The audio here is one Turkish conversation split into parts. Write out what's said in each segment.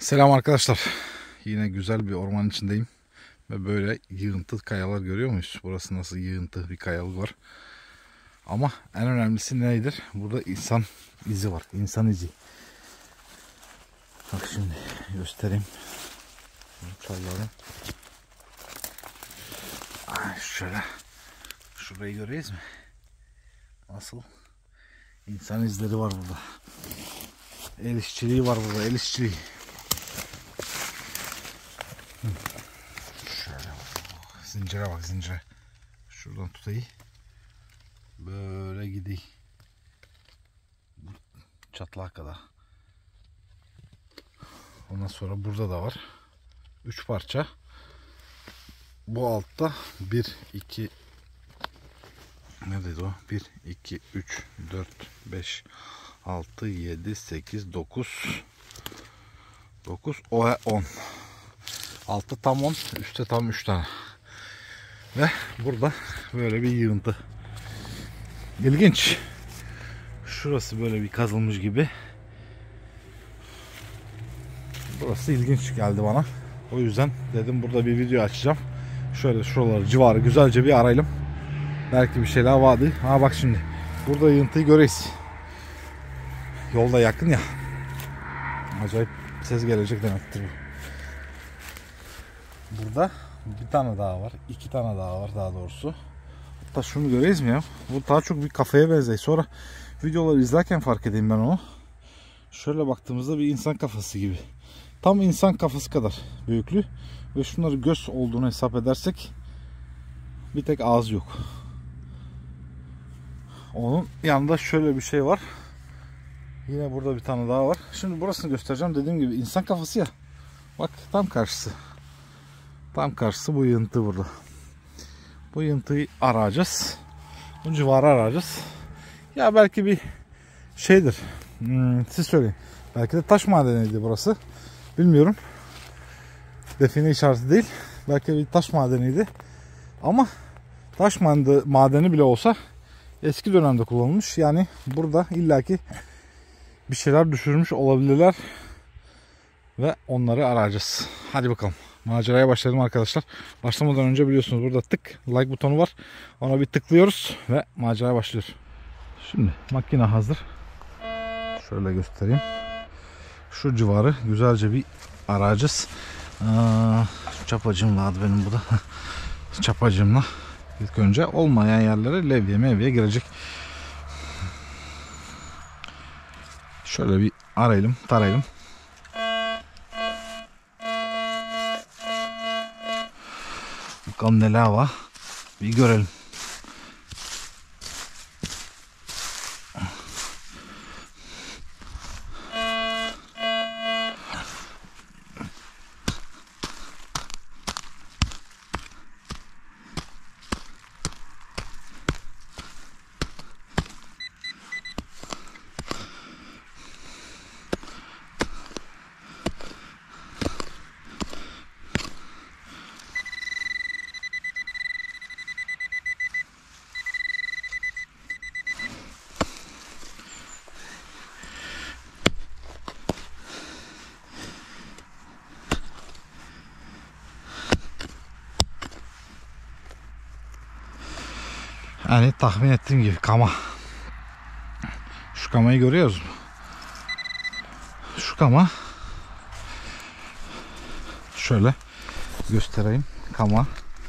Selam arkadaşlar. Yine güzel bir ormanın içindeyim. Ve böyle yığıntı kayalar görüyor muyuz? Burası nasıl yığıntı bir kayalık var. Ama en önemlisi nedir? Burada insan izi var. İnsan izi. Bak şimdi göstereyim. Çalalım. Şöyle. Şurayı göreyiz mi? Nasıl? İnsan izleri var burada. El işçiliği var burada. El işçiliği. Şöyle bak. Zincire bak, zincire. Şuradan tutayım. Böyle gideyim. Çatlağa kadar. Ondan sonra burada da var. 3 parça. Bu altta 1, 2, neredeydi o? 1, 2, 3, 4, 5, 6, 7, 8, 9. 9, o 10. Altta tam 10, üstte tam 3 tane. Ve burada böyle bir yığıntı. İlginç. Şurası böyle bir kazılmış gibi. Burası ilginç geldi bana. O yüzden dedim burada bir video açacağım. Şöyle şuraları civarı güzelce bir arayalım. Belki bir şeyler vardı. Ha bak şimdi. Burada yığıntıyı göreyiz. Yolda yakın ya. Acayip ses gelecek demektir bu. Burada bir tane daha var. 2 tane daha var daha doğrusu. Hatta şunu göreyiz mi ya? Bu daha çok bir kafaya benziyor. Sonra videoları izlerken fark edeyim ben onu. Şöyle baktığımızda bir insan kafası gibi. Tam insan kafası kadar büyüklüğü. Ve şunları göz olduğunu hesap edersek bir tek ağız yok. Onun yanında şöyle bir şey var. Yine burada bir tane daha var. Şimdi burasını göstereceğim. Dediğim gibi insan kafası ya. Bak tam karşısı. Tam karşısı bu yığıntı burada. Bu yığıntıyı arayacağız. Bu civarı arayacağız. Ya belki bir şeydir. Siz söyleyin. Belki de taş madeniydi burası. Bilmiyorum. Define işareti değil. Belki bir taş madeniydi. Ama taş madeni bile olsa eski dönemde kullanılmış. Yani burada illaki bir şeyler düşürmüş olabilirler. Ve onları arayacağız. Hadi bakalım. Maceraya başlayalım arkadaşlar. Başlamadan önce biliyorsunuz burada tık like butonu var. Ona bir tıklıyoruz ve maceraya başlıyor. Şimdi makine hazır. Şöyle göstereyim. Şu civarı güzelce bir arayacağız. Çapacığım vardı benim burada. Çapacığımla ilk önce olmayan yerlere levye mevye girecek. Şöyle bir arayalım, tarayalım. Bakalım neler var. Bir görelim. Yani tahmin ettiğim gibi kama. Şu kamayı görüyoruz mu? Şu kama. Şöyle göstereyim. Kama.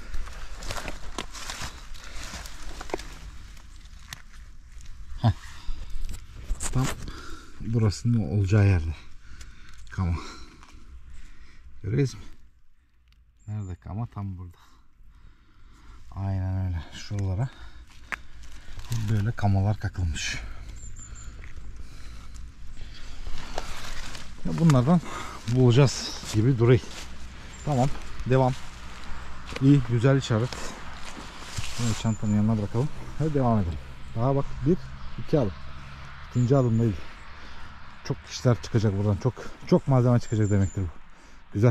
Heh. Tam burasının olacağı yerde. Kama. Görüyoruz mu? Nerede kama? Tam burada. Aynen öyle. Şuralara böyle kamalar kakılmış. Bunlardan bulacağız gibi duruyor. Tamam. Devam. İyi. Güzel işaret. Şimdi çantanın yanına bırakalım. Hadi devam edelim. Daha bak 1, 2 adım. İkinci adım değil. Çok işler çıkacak buradan. Çok malzeme çıkacak demektir bu. Güzel.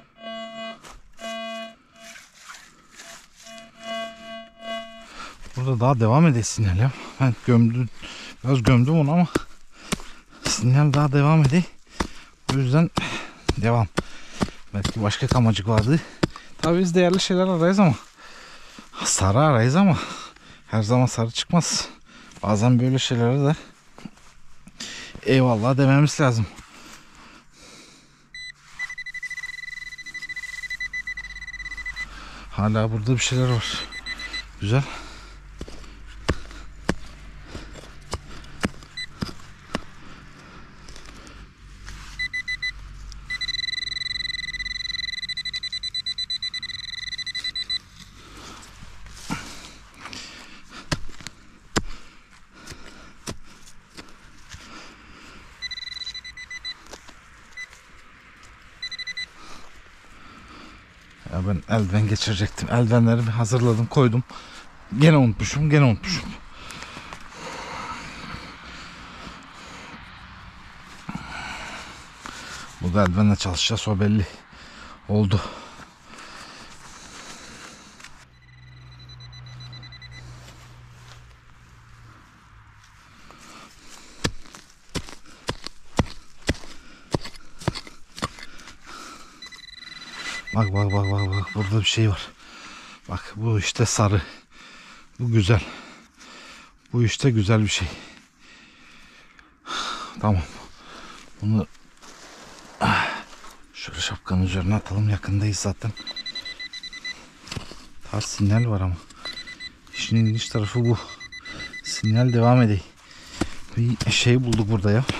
Burada Burada daha devam ediyor sinyal ya. Ben biraz gömdüm onu ama sinyal daha devam ediyor. O yüzden devam. Belki başka kamacık vardı. Tabii biz değerli şeyler arayız ama sarı arayız ama her zaman sarı çıkmaz. Bazen böyle şeylere de eyvallah dememiz lazım. Hala burada bir şeyler var. Güzel. Ya ben eldiven geçirecektim. Eldivenlerimi hazırladım, koydum. Gene unutmuşum. Bu da eldivenle çalışacağız, o belli oldu. Bak burada bir şey var. Bak bu işte sarı. Bu güzel. Bu işte güzel bir şey. Tamam. Bunu şöyle şapkanın üzerine atalım. Yakındayız zaten. Daha sinyal var ama. İşin ilginç tarafı bu. Sinyal devam ediyor. Bir şey bulduk burada ya.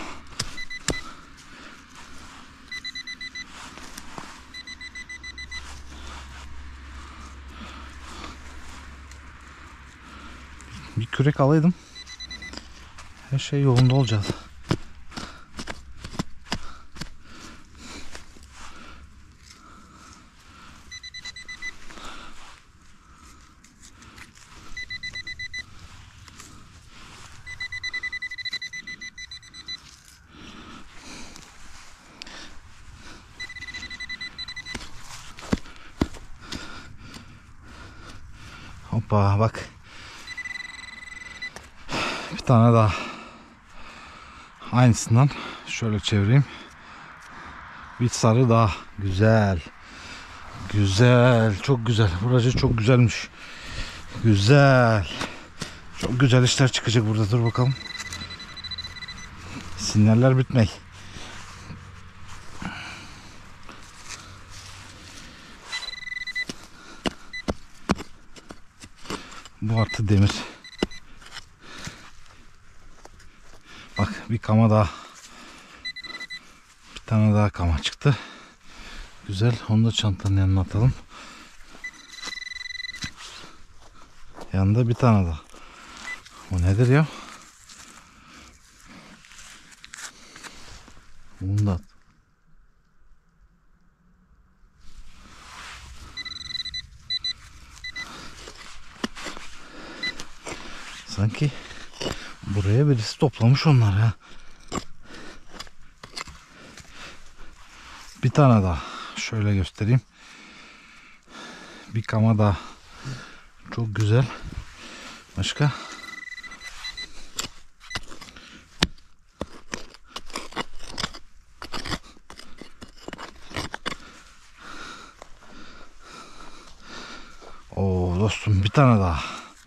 Bir kürek alaydım. Her şey yolunda olacak. Hoppa bak. Bir tane daha. Aynısından şöyle çevireyim. Bir sarı daha. Güzel. Güzel. Çok güzel. Burası çok güzelmiş. Güzel. Çok güzel işler çıkacak burada. Dur bakalım. Sinyaller bitmey. Bu artı demir. Bak bir kama daha. Bir tane daha kama çıktı. Güzel. Onu da çantanın yanına atalım. Yanında bir tane daha. Bu nedir ya? Bunu da at. Sanki buraya birisi toplamış onlar ya. Bir tane daha. Şöyle göstereyim. Bir kama daha. Çok güzel. Başka? Oo dostum bir tane daha.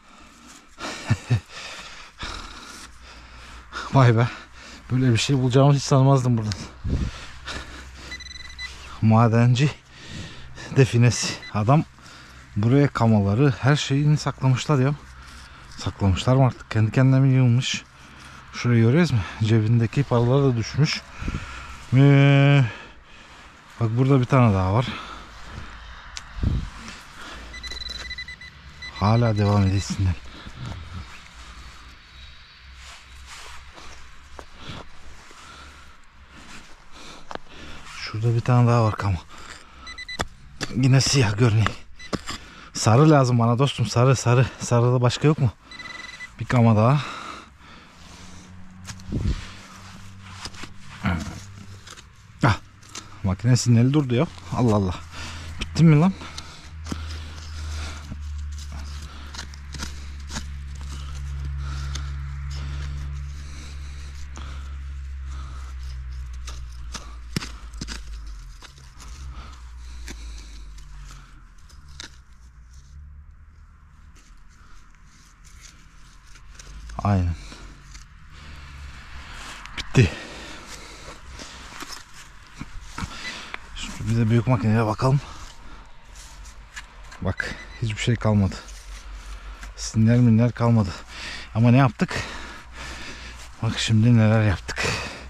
Vay be. Böyle bir şey bulacağımı hiç sanmazdım buradan. Madenci definesi. Adam buraya kamaları, her şeyini saklamışlar ya. Saklamışlar mı artık? Kendi kendine mi yığılmış? Şurayı görüyoruz mu? Cebindeki paralar da düşmüş. Bak burada bir tane daha var. Hala devam edesinler. Şurada bir tane daha var kama. Yine siyah görünüyor. Sarı lazım bana dostum. Sarı. Sarıda başka yok mu? Bir kama daha. Ah. Makine sinyali durdu ya. Allah Allah. Bitti mi lan? Aynen. Bitti. Şimdi bir de büyük makineye bakalım. Bak hiçbir şey kalmadı. Sinyal minler kalmadı. Ama ne yaptık? Bak şimdi neler yaptık.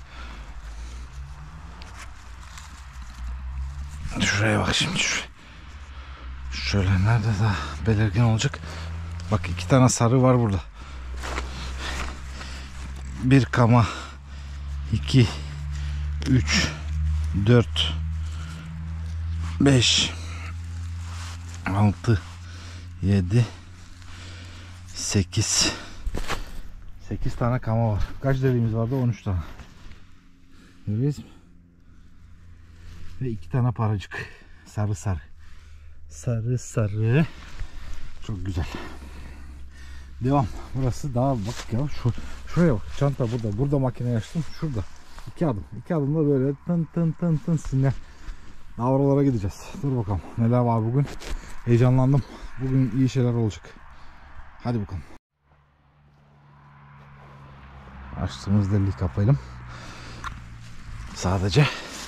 Şuraya bak şimdi. Şöyle nerede daha belirgin olacak. Bak 2 tane sarı var burada. 1 kama, 2, 3, 4, 5, 6, 7, 8 tane kama var. Kaç deliğimiz vardı? 13 tane. Görüyoruz mu? Ve 2 tane paracık. Sarı. Sarı. Çok güzel. Devam. Burası daha bak ya. Şuraya bak. Çanta burada. Burada makine açtım. Şurada. 2 adım. 2 adımda böyle tın sinyal. Daha oralara gideceğiz. Dur bakalım. Neler var bugün. Heyecanlandım. Bugün iyi şeyler olacak. Hadi bakalım. Açtığımız deliği kapayalım. Sadece.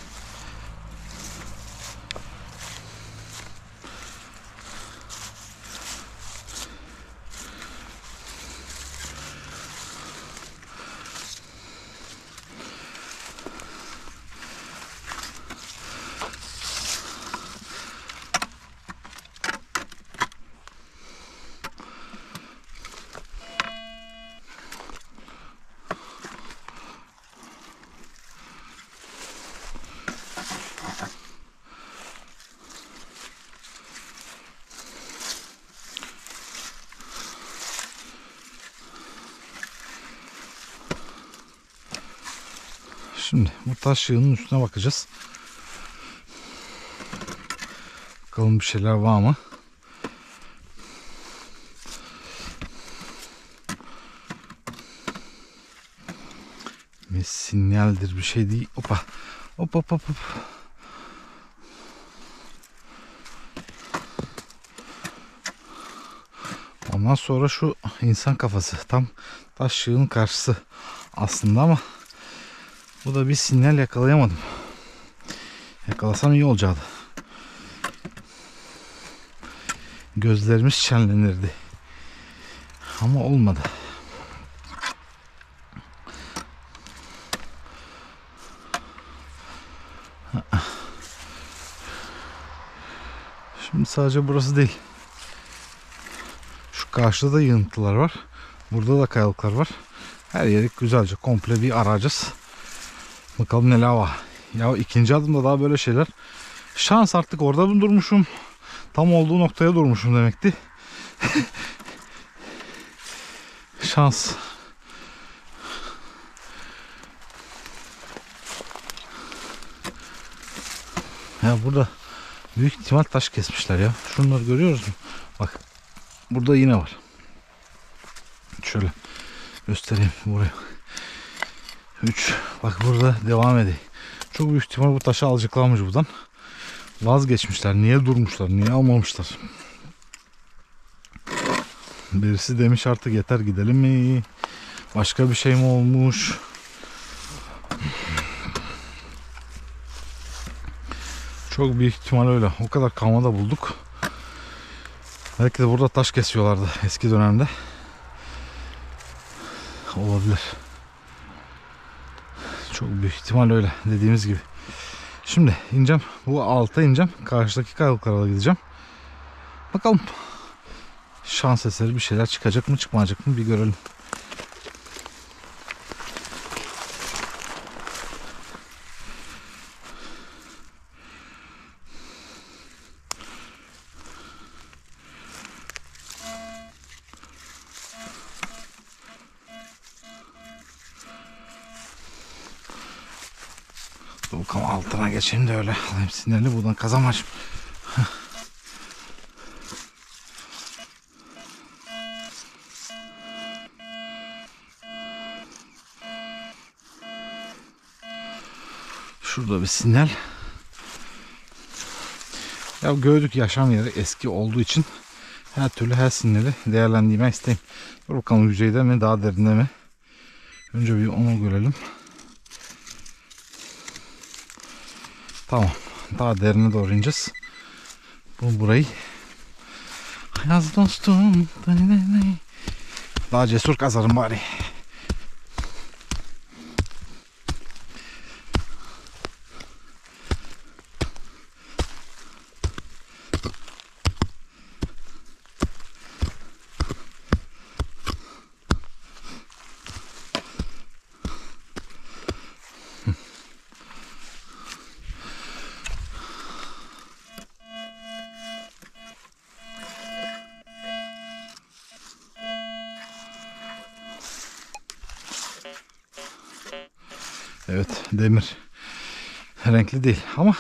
Şimdi bu taş yığının üstüne bakacağız. Bakalım bir şeyler var mı? Bir sinyaldir, bir şey değil. Hoppa. Hop. Ondan sonra şu insan kafası. Tam taş yığının karşısı aslında ama bu da bir sinyal yakalayamadım. Yakalasam iyi olacaktı. Gözlerimiz şenlenirdi. Ama olmadı. Şimdi sadece burası değil. Şu karşıda da yığıntılar var. Burada da kayalıklar var. Her yeri güzelce komple bir arayacağız. Bakalım neler var. Ya ikinci adımda daha böyle şeyler. Şans, artık orada mı durmuşum? Tam olduğu noktaya durmuşum demekti. Şans. Ya burada büyük ihtimal taş kesmişler ya. Şunları görüyoruz mu? Bak burada yine var. Şöyle göstereyim buraya. 3. Bak burada devam ediyor. Çok büyük ihtimal bu taşı alacaklarmış buradan. Vazgeçmişler. Niye durmuşlar? Niye almamışlar? Birisi demiş artık yeter gidelim mi? Başka bir şey mi olmuş? Çok büyük ihtimal öyle. O kadar kama da bulduk. Belki de burada taş kesiyorlardı eski dönemde. Olabilir. Çok büyük ihtimal öyle. Dediğimiz gibi. Şimdi ineceğim. Bu alta ineceğim. Karşıdaki kayalıklara da gideceğim. Bakalım. Şans eseri bir şeyler çıkacak mı çıkmayacak mı bir görelim. Bakalım altına geçeyim de öyle alayım sinyali, buradan kazanmaçım. Şurada bir sinyal. Ya gördük, yaşam yeri eski olduğu için her türlü her sinyali değerlendirme isteyeyim. Dur bakalım yüzeyde mi daha derinde mi? Önce bir onu görelim. Tamam. Daha derine doğru ineceğiz. Burayı yaz dostum. Daha cesur kazarım bari. Evet, demir renkli değil ama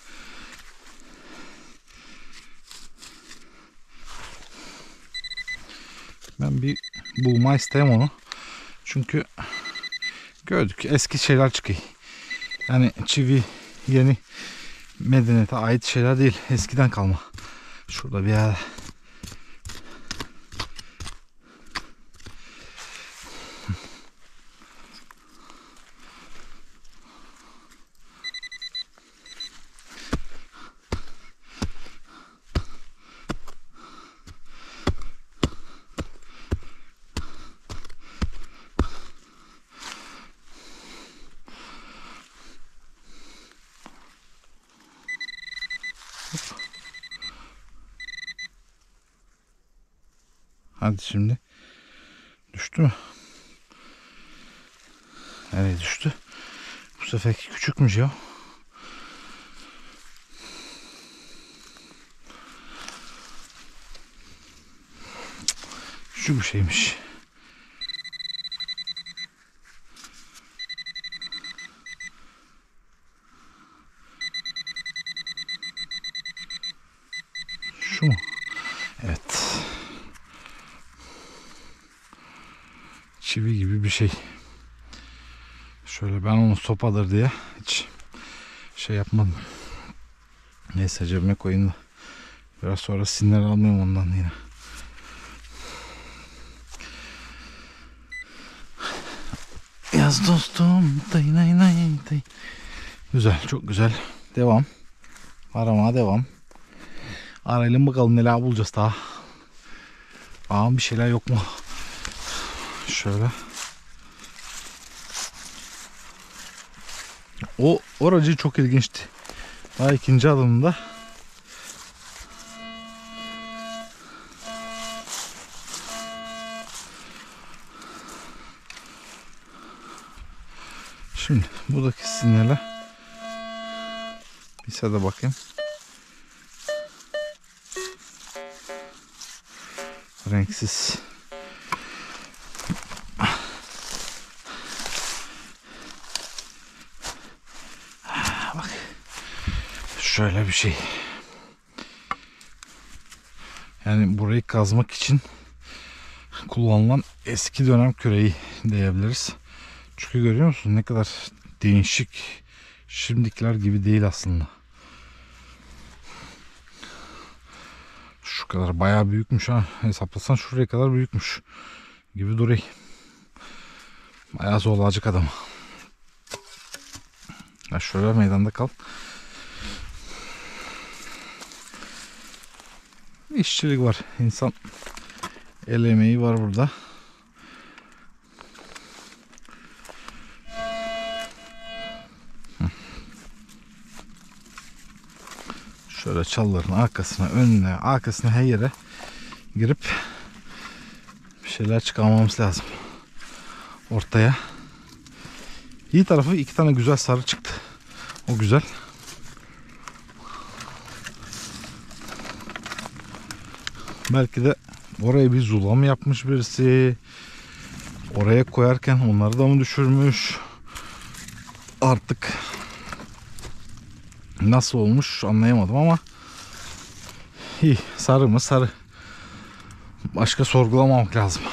ben bir bulma isteyeyim onu. Çünkü gördük eski şeyler çıkıyor. Yani çivi yeni medeniyete ait şeyler değil. Eskiden kalma. Şurada bir yer. Hadi şimdi. Düştü mü? Nereye düştü? Bu seferki küçükmüş ya. Küçük bir şeymiş. Şu mu? Evet. Çivi gibi bir şey. Şöyle ben onu sopadır diye hiç şey yapmadım. Neyse cebime koyayım da biraz sonra sinir almayayım ondan yine. Yaz dostum. Güzel, çok güzel. Devam. Aramaya devam. Arayalım bakalım neler bulacağız daha. Bir şeyler yok mu? Şöyle. O oracı çok ilginçti. Daha ikinci adımda şimdi buradaki sinyale bir sada bakayım. Renksiz. Bak. Şöyle bir şey. Yani burayı kazmak için kullanılan eski dönem küreği diyebiliriz. Çünkü görüyor musun ne kadar değişik. Şimdikiler gibi değil aslında. Şu kadar bayağı büyükmüş ha. Hesaplasan şuraya kadar büyükmüş gibi duruyor. Bayağı zorlayacak adam. Ya şöyle meydanda kal. İşçilik var. İnsan el emeği var burada. Şöyle çalların arkasına, önüne, arkasına her yere girip bir şeyler çıkarmamız lazım. Ortaya. İyi tarafı iki tane güzel sarı çıktı. O güzel. Belki de oraya bir zulam yapmış birisi. Oraya koyarken onları da mı düşürmüş? Artık nasıl olmuş anlayamadım ama iyi. Sarı mı? Sarı. Başka sorgulamamak lazım.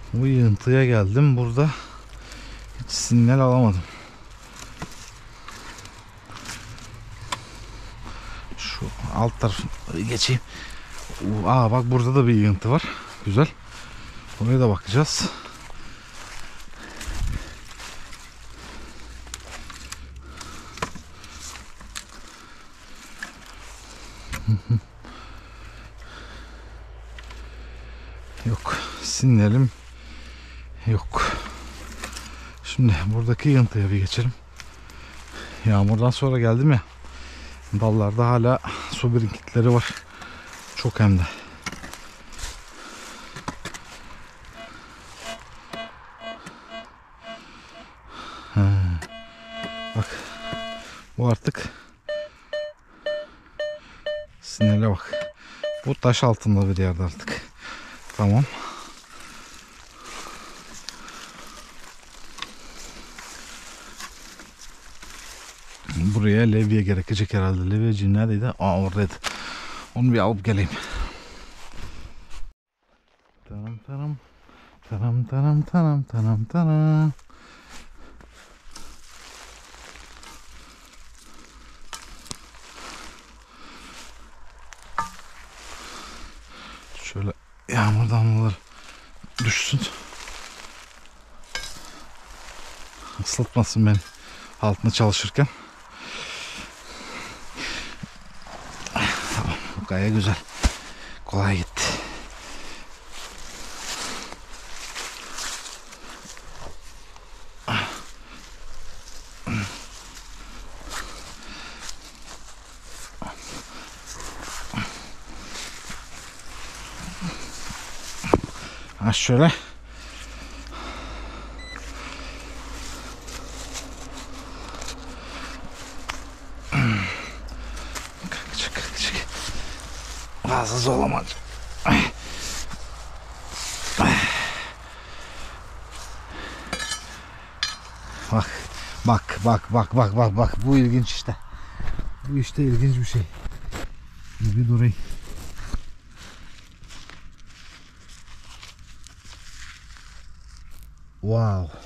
Bu yığıntıya geldim. Burada hiç sinyal alamadım. Şu alt tarafı geçeyim. Aa bak, burada da bir yığıntı var. Güzel. Oraya da bakacağız. Yok. Sinyalim yok. Şimdi buradaki yığıntıya bir geçelim. Yağmurdan sonra geldim ya. Dallarda hala su birikintileri var. Çok hem de. Bak. Bu artık sinyale bak. Bu taş altında bir yerde artık. Tamam. Buraya levye gerekecek herhalde. Levyeci neredeydi? Aa, oradaydı. Onu bir alıp geleyim. Tanam tanam. Tanam tanam tanam tanam tanam. Şöyle yağmur damlaları düşsün. Islatmasın beni altında çalışırken. Tamam, bu gayet güzel. Kolay gitti. Ha şöyle. Çık. Fazla zorlama. Bak. Bu ilginç işte. Bu işte ilginç bir şey. Bir durayım. Wow.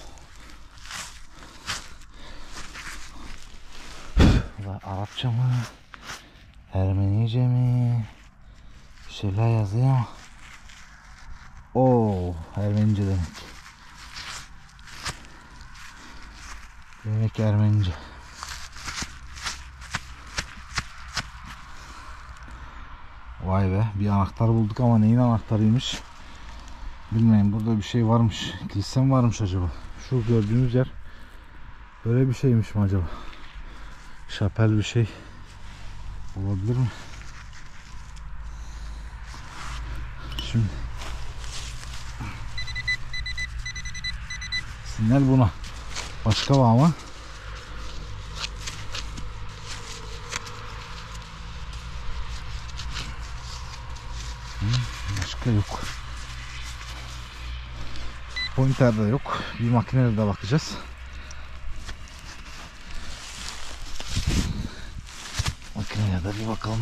Arapça mı? Ermenice mi? Bir şeyler yazıyor ama. Oo, Ermenice demek. Demek Ermenice. Vay be, bir anahtar bulduk ama neyin anahtarıymış? Bilmeyin, burada bir şey varmış. Kilise mi varmış acaba? Şu gördüğünüz yer böyle bir şeymiş mi acaba? Şapel bir şey olabilir mi? Şimdi sinyal buna. Başka var mı? Başka yok. Pointer'da yok. Bir makinede de bakacağız. Makineye de bir bakalım.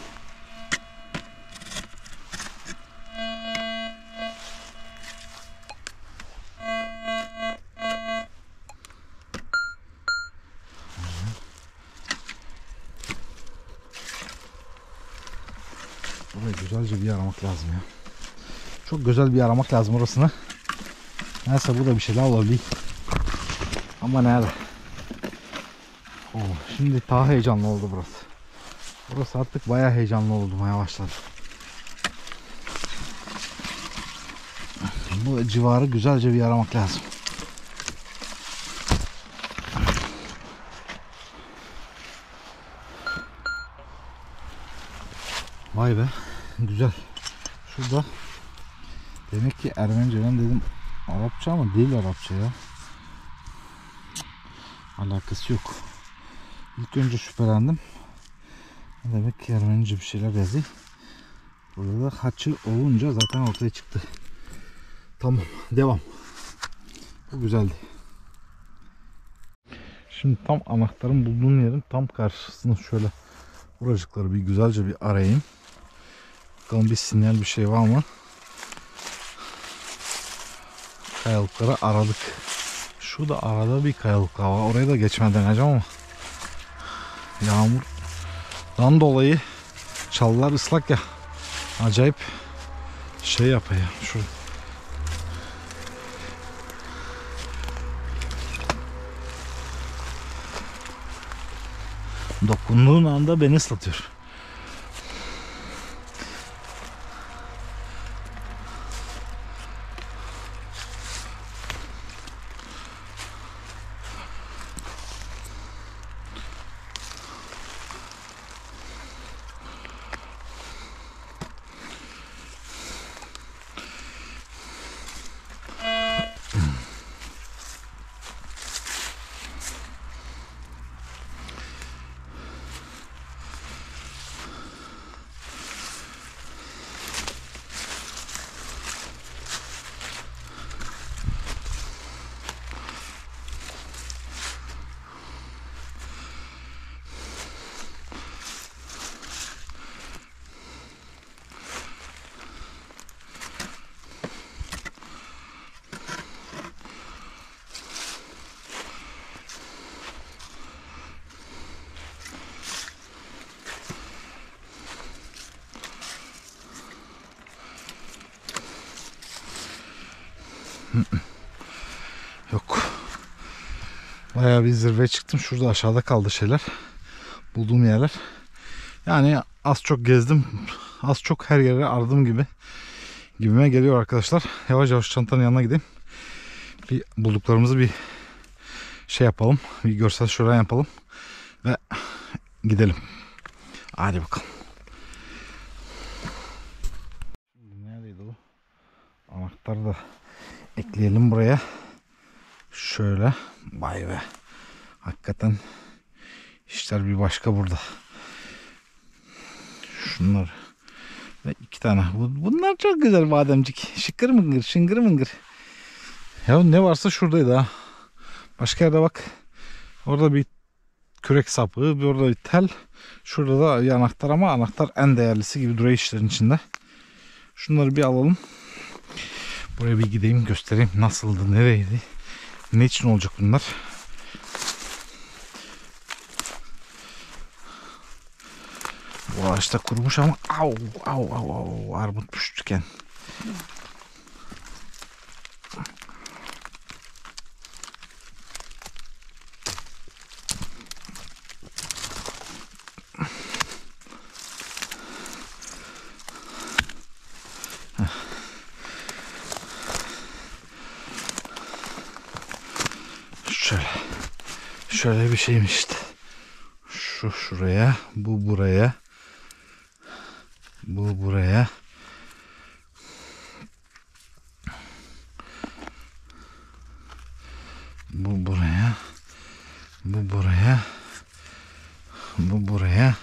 Burayı güzelce bir aramak lazım ya. Çok güzel bir aramak lazım orasını. Neyse, bu da bir şeyler olabilir. Ama nerede? Oo, şimdi daha heyecanlı oldu burası. Burası artık bayağı heyecanlı olmaya başladı. Bu civarı güzelce bir aramak lazım. Vay be, güzel. Şurada demek ki Ermenice, ben dedim Arapça ama değil Arapça ya. Alakası yok. İlk önce şüphelendim. Demek ki Ermenice bir şeyler yazıyor. Burada da haçı olunca zaten ortaya çıktı. Tamam, devam. Bu güzeldi. Şimdi tam anahtarın bulduğum yerin tam karşısını şöyle buracıkları bir güzelce bir arayayım. Bakalım bir sinyal, bir şey var mı? kayalıkları aradık. Şu da arada bir kayalık var. Oraya da geçmeden deneyeceğim ama yağmurdan dolayı çalılar ıslak ya. Acayip şey yapıyor. Şu dokunduğun anda beni ıslatıyor. Yok. Bayağı bir zirveye çıktım. Şurada aşağıda kaldı şeyler. Bulduğum yerler. Yani az çok gezdim. Az çok her yere aradım gibi. Gibime geliyor arkadaşlar. Yavaş yavaş çantanın yanına gideyim. Bir bulduklarımızı bir şey yapalım. Bir görsel şölen yapalım. Ve gidelim. Hadi bakalım. Şimdi neredeydi o? Anahtarı da ekleyelim buraya. Şöyle. Vay be. Hakikaten işler bir başka burada. Şunlar. Ve 2 tane. Bunlar çok güzel bademcik. Şıkır mıngır, şıngır mıngır. Ya ne varsa şuradaydı ha. Başka yerde bak. Orada bir kürek sapı, bir orada bir tel. Şurada da bir anahtar ama anahtar en değerlisi gibi duruyor işlerin içinde. Şunları bir alalım. Buraya bir gideyim göstereyim nasıldı, nereydi. Ne için olacak bunlar? Bu ağaçta kurumuş ama au armut püştüken. Şöyle bir şeymiş işte. Şu şuraya, bu buraya. Bu buraya. Bu buraya. Bu buraya. Bu buraya.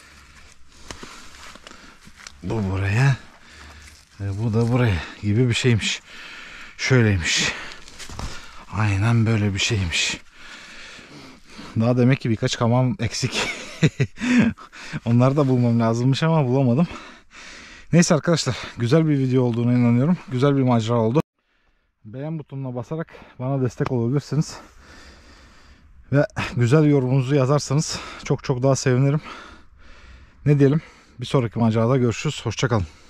Bu buraya. Bu da buraya gibi bir şeymiş. Şöyleymiş. Aynen böyle bir şeymiş. Daha demek ki birkaç kamam eksik. Onları da bulmam lazımmış ama bulamadım. Neyse arkadaşlar, güzel bir video olduğuna inanıyorum. Güzel bir macera oldu. Beğen butonuna basarak bana destek olabilirsiniz. Ve güzel yorumunuzu yazarsanız çok çok daha sevinirim. Ne diyelim? Bir sonraki macerada görüşürüz. Hoşça kalın.